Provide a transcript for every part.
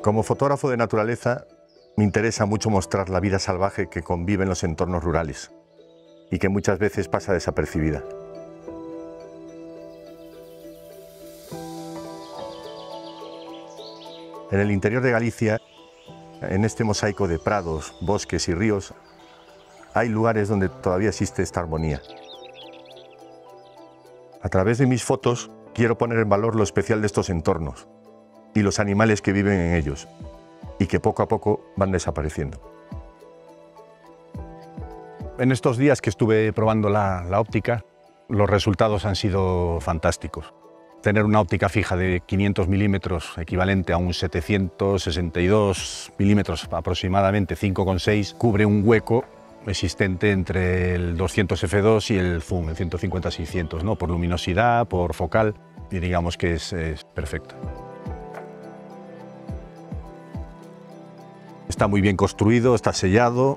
Como fotógrafo de naturaleza, me interesa mucho mostrar la vida salvaje que convive en los entornos rurales y que muchas veces pasa desapercibida. En el interior de Galicia, en este mosaico de prados, bosques y ríos, hay lugares donde todavía existe esta armonía. A través de mis fotos quiero poner en valor lo especial de estos entornos y los animales que viven en ellos y que poco a poco van desapareciendo. En estos días que estuve probando la óptica, los resultados han sido fantásticos. Tener una óptica fija de 500 milímetros, equivalente a un 762 milímetros aproximadamente, 5,6, cubre un hueco existente entre el 200 f2 y el zoom, el 150-600, ¿no? Por luminosidad, por focal, y digamos que es perfecto. Está muy bien construido, está sellado.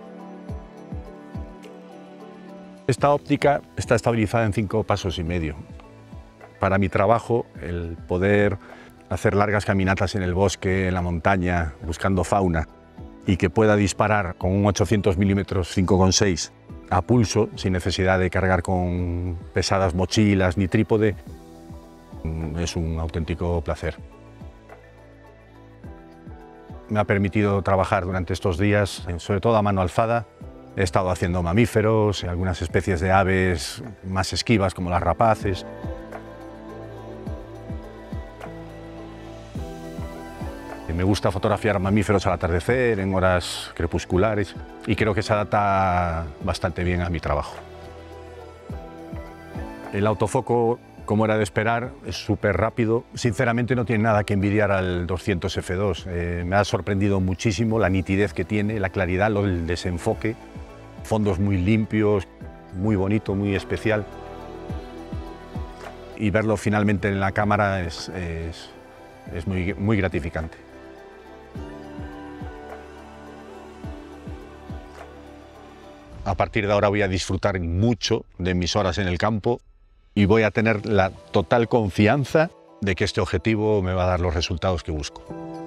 Esta óptica está estabilizada en 5,5 pasos. Para mi trabajo, el poder hacer largas caminatas en el bosque, en la montaña, buscando fauna, y que pueda disparar con un 800 milímetros 5,6 a pulso, sin necesidad de cargar con pesadas mochilas ni trípode, es un auténtico placer. Me ha permitido trabajar durante estos días, sobre todo a mano alzada. He estado haciendo mamíferos, algunas especies de aves más esquivas como las rapaces. Me gusta fotografiar mamíferos al atardecer, en horas crepusculares, y creo que se adapta bastante bien a mi trabajo. El autofoco, como era de esperar, es súper rápido. Sinceramente no tiene nada que envidiar al 200 f2. Me ha sorprendido muchísimo la nitidez que tiene, la claridad, el desenfoque, fondos muy limpios, muy bonito, muy especial. Y verlo finalmente en la cámara es muy gratificante. A partir de ahora voy a disfrutar mucho de mis horas en el campo y voy a tener la total confianza de que este objetivo me va a dar los resultados que busco.